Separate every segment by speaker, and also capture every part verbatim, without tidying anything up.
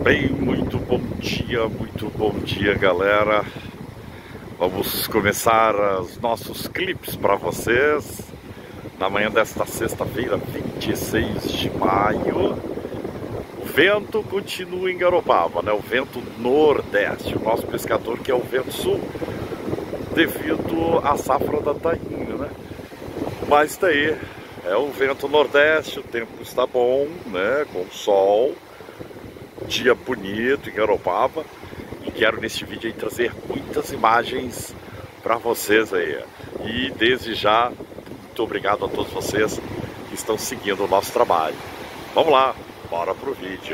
Speaker 1: Bem, muito bom dia, muito bom dia, galera. Vamos começar os nossos clipes para vocês na manhã desta sexta-feira, vinte e seis de maio. O vento continua em Garopaba, né? O vento nordeste. O nosso pescador que é o vento sul, devido à safra da tainha, né? Mas daí é o vento nordeste, o tempo está bom, né? Com sol. Dia bonito em Garopaba, e quero neste vídeo aí trazer muitas imagens para vocês aí. E desde já, muito obrigado a todos vocês que estão seguindo o nosso trabalho. Vamos lá, bora pro vídeo.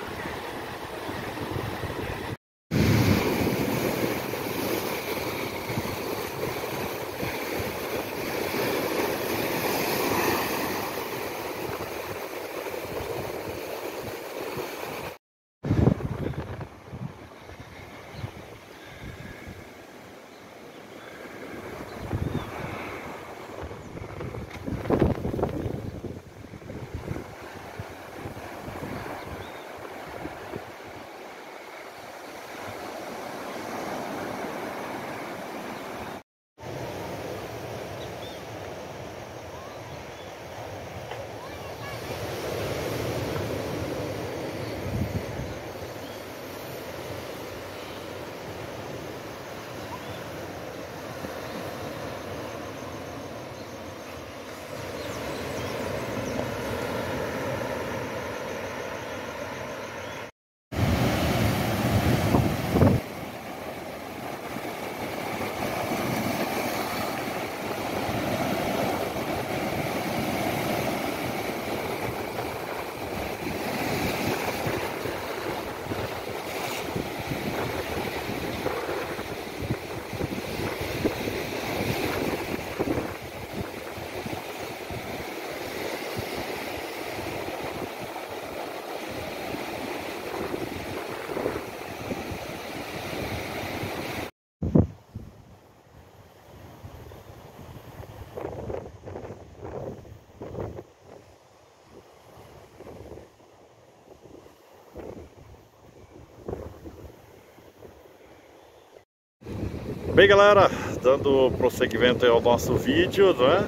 Speaker 1: Bem, galera, dando prosseguimento ao nosso vídeo, né?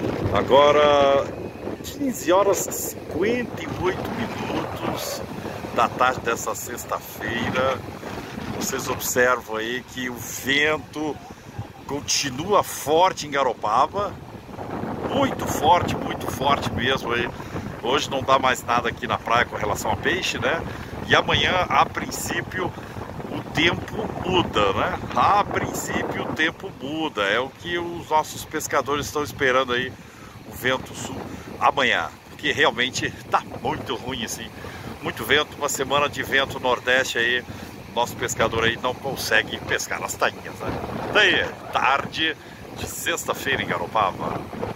Speaker 1: Agora quinze horas e cinquenta e oito minutos da tarde dessa sexta-feira. Vocês observam aí que o vento continua forte em Garopaba, muito forte, muito forte mesmo aí. Hoje não dá mais nada aqui na praia com relação a peixe, né? E amanhã, a princípio, o tempo muda, né? A princípio o tempo muda, é o que os nossos pescadores estão esperando aí, o vento sul amanhã, porque realmente tá muito ruim assim, muito vento, uma semana de vento nordeste aí, nosso pescador aí não consegue pescar as tainhas, né? Daí, tarde de sexta-feira em Garopaba.